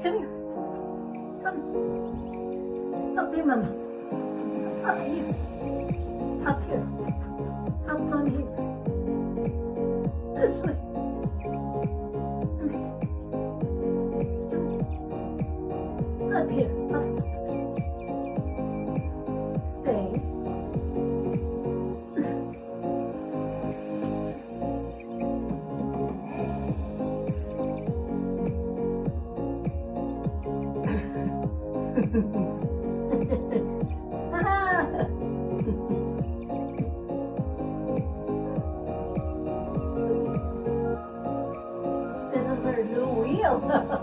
Come here. Come. Up here, Mama. Up here. Up here. Up on here. This way. Up here. Up. Stay. This is our new wheel.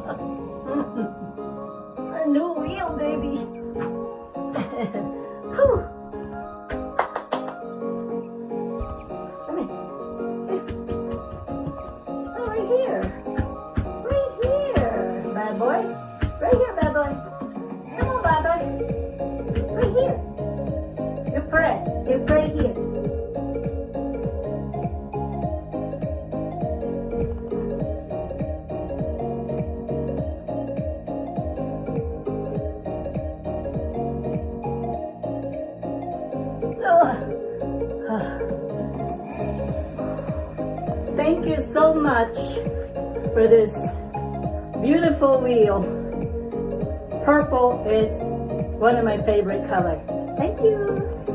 Our new wheel, baby. Come here. Oh, right here. Right here, bad boy. Right here, bad boy. Come on, bad boy. Right here. You pray. You pray here. Thank you so much for this beautiful wheel. Purple, it's one of my favorite colors. Thank you.